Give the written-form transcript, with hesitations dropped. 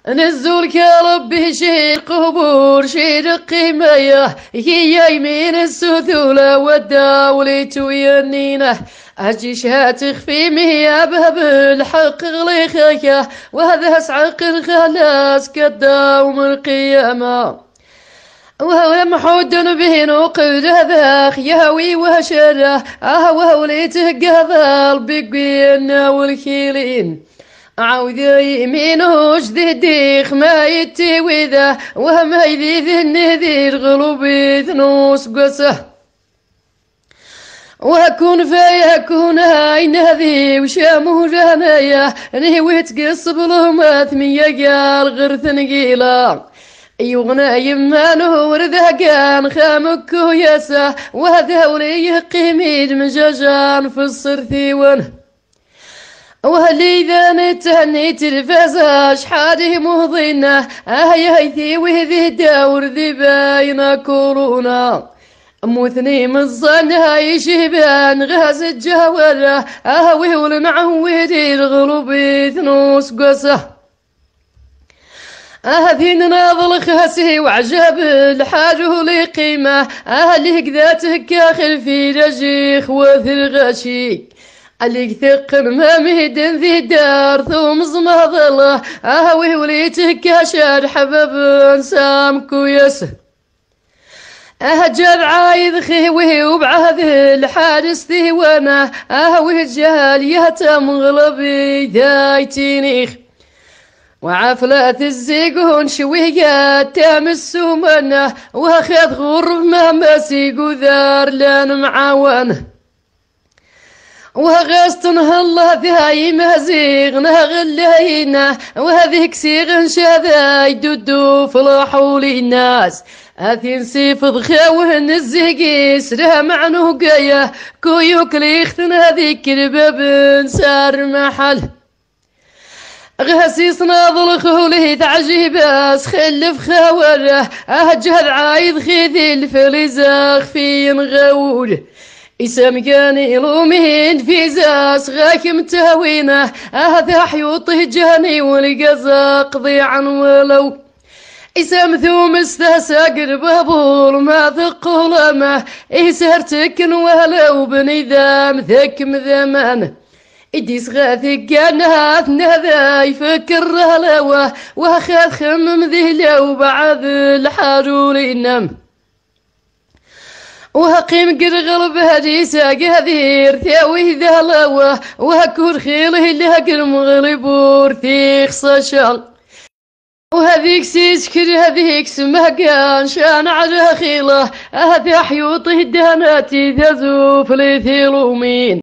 نزولك يا ربي شير قبور شير قيميه هي يمين السثولة والداولة وينينه أجي شاتخ في مهيابه بالحق غليخيه وهذا اسعق الخلاص كالداوم القيامة وهو محود به نوقد ذاخ يهوي وشره وهو ليتقذل بقينا والكيلين عاود يمينه جديخ ما يتوي ذا وما يذيذ النذير غلوبي ذنوس قسه وهكون فيكون هاي نهذي وشامه جانايا نهوي تقص بلهما ثمية قال غرث نقيلا يغنى يمانه ورده كان خامك ويسه وهذا وليه قيميد مجاجان في الصرثيون وهلي إذا نتهنيت الفزاش حاده مهضينا هيثي وهذي داور ذي باينا كورونا موثني من الظن هاي شبان غاز الجوارة وهول معودي الغلوبي ثنوس قصه هذين ناظل خاسي وعجب الحاجه لقيمة اللي كذاته كاخل في رجيخ وثر غشي اللي ثق ما مهدن ذي دار ثم زمضله ويوليته كاشر حبب سام كويسه جاب عايد خيوه وبعهد الحارس ثيوانه وجال يهتم غلبي دايتينيخ وعفلات الزيقون شوية تامس ومنه واخذ غرب ما مسيق وذار لان معاونه وغاستن الله ذاي مزيغ نغلينا وهذيك سيغ شذا يدودو فلاحول الناس اثين سيف ضخاوهن الزيقي سرها معنو قايه كويوك ليختن هذيك الباب سار محل غاسيس ناظل خولي تعجيباس خلف خاوره جهد عايد خيذي الفليزاخ في غاول إسام كان يلومين في زاس غاك متاوينه هذا حيوطه جاني والقزاق ضيعا ولو إسام ثوم استساق البابول ما ثقه لمه إسهرتك ولو بني ذام ذك مذمانه إديس غاثي كان هاثنا ذا يفكر هلوه واخذ خمم ذهله وبعد الحارول ينام وهقيم قرغل بهدي ساق هذير ثاوي ذا لوه وهكور خيله اللي هقر مغلبور ثيخ صشال وهذيك سيسكر هذيك سمه كان شان على خيله هذا حيوطه داناتي ذا زوف ليثيلومين